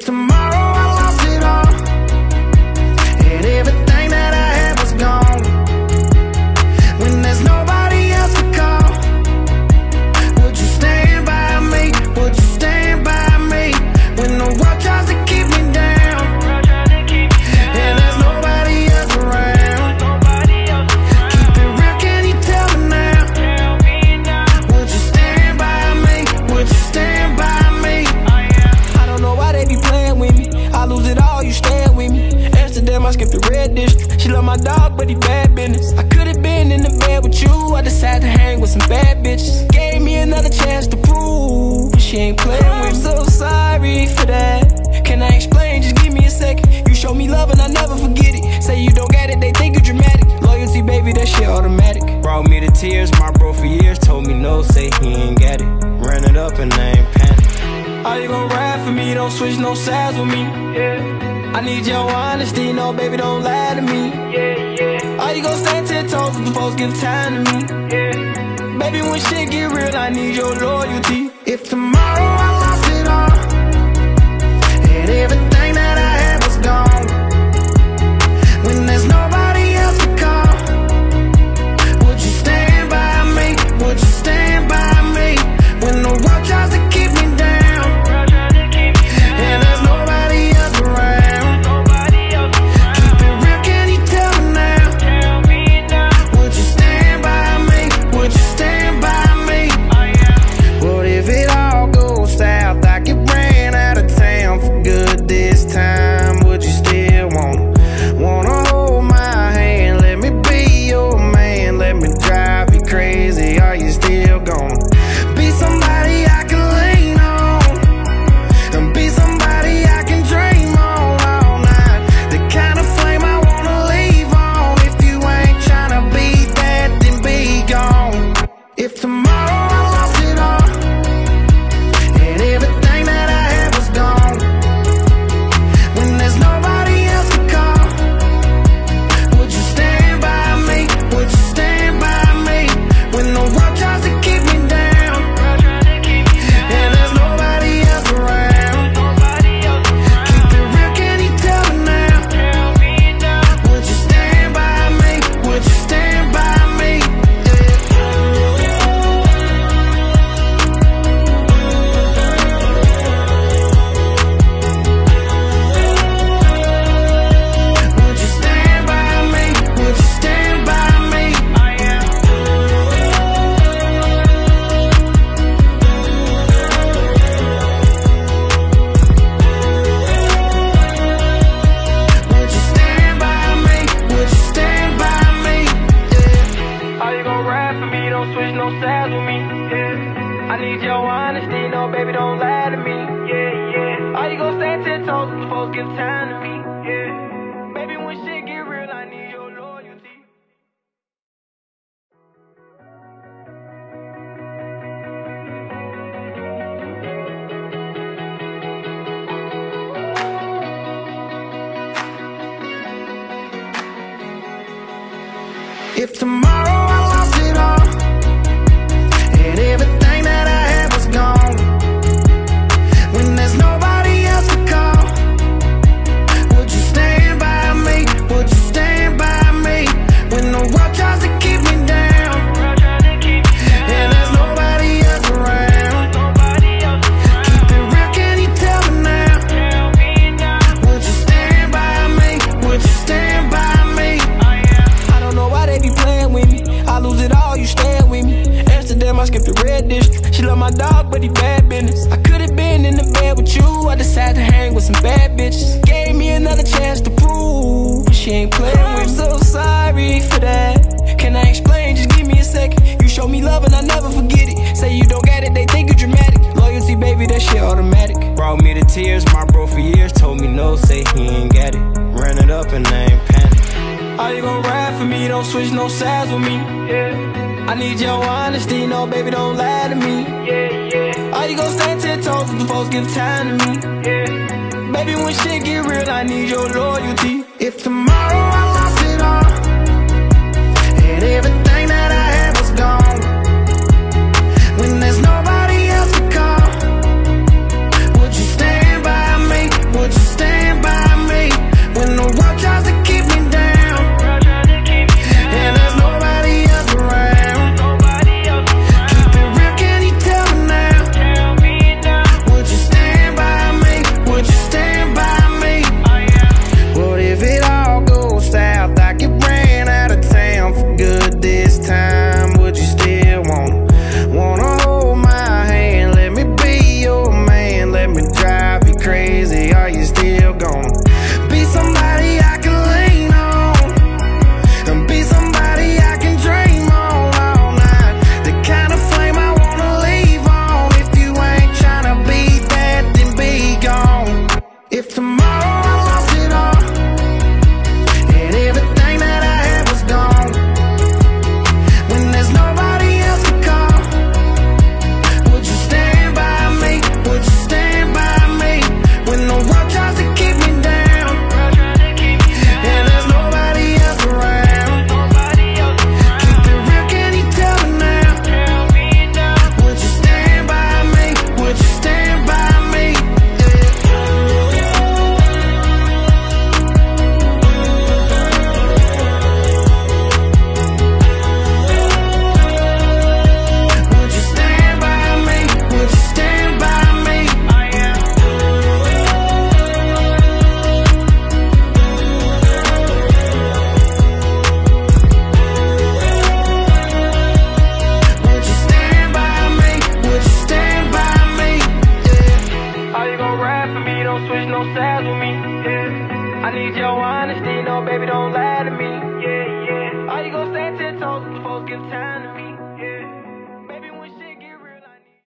If tomorrow I lost it all, and everything that I had was gone, when there's nobody else to call, would you stand by me? Would you stand by me? When the world tries to keep me down, and there's nobody else around, keep it real, can you tell me now? Would you stand by me? Would you stand by me? I don't know why they be playing with me. I lose it all, you stand with me. Amsterdam, I skipped the red district. She love my dog, but he bad business. I could've been in the bed with you, I decided to hang with some bad bitches. Gave me another chance to prove, but she ain't playing with me. I'm so sorry for that. Can I explain? Just give me a second. You show me love and I never forget it. Say you don't get it, they think you dramatic. Loyalty, baby, that shit automatic. Brought me to tears, my bro for years told me no, say he ain't got it. Ran it up and I ain't panic. Are you gon' ride for me? Don't switch no sides with me. I need your honesty, no baby, don't lie to me. Are you gon' stand 10 toes if the folks give time to me? Baby, when shit get real, I need your loyalty. If tomorrow I lost it all, and everything that I had was gone, when there's nobody else to call, would you stand by me? Would you stand by me? When the world tries to keep me down, and there's nobody else around, keep it real, can you tell me now? Would you stand by me? Would you stand by me? What if it all goes south? I get ran out of town for good this time. Would you still wanna hold my hand? Let me be your man. Let me drive you crazy. Are you still gonna be somebody I can lean on, and be somebody I can dream on all night? The kind of flame I wanna leave on. If you ain't tryna be that, then be gone. If tomorrow I lost it all, and everything that I had was gone, when there's nobody else to call, would you stand by me? Would you stand by me? When the world tries to keep me down, and there's nobody else around, keep it real, can you tell me now? Would you stand by me? Would you stand by me? Would you stand by me? Would you stand by me? Would you stand by me? Would you stand by me? Are you gon' ride for me? Don't switch no sides with me. I need your honesty, no baby, don't lie to me. Are you gon' stand 10 toes if the folks give time to me? Baby, when shit get real, I need your loyalty. If tomorrow I lost it all, and everything that I had was gone, when there's nobody else to call, would you stand by me? Would you stand by me? When the world tries to keep me down, and there's nobody else around, keep it real, can you tell me now? Would you stand by me? Would you stand by me? I don't know why they be playing with me. I lose it all, you stand with me. Amsterdam, I skipped the red district. She love my dog, but he bad business. I could've been in the bed with you, I decided to hang with some bad bitches. Gave me another chance to prove, but she ain't playing with me. I'm so sorry for that. Can I explain? Just give me a second. You show me love and I never forget it. Say you don't get it, they think you dramatic. Loyalty, baby, that shit automatic. Brought me to tears, my bro for years told me no, say he ain't got it. Ran it up and I ain't panic. Are you gon' ride for me? Don't switch no sides with me. I need your honesty, no baby, don't lie to me. Are you gon' stand 10 toes if the folks give time to me? Baby, when shit get real, I need your loyalty. If tomorrow I lost it all, and everything that I had was gone, when there's nobody else to call, would you stand by me? me. Yeah. I need your honesty, no baby, don't lie to me. Yeah.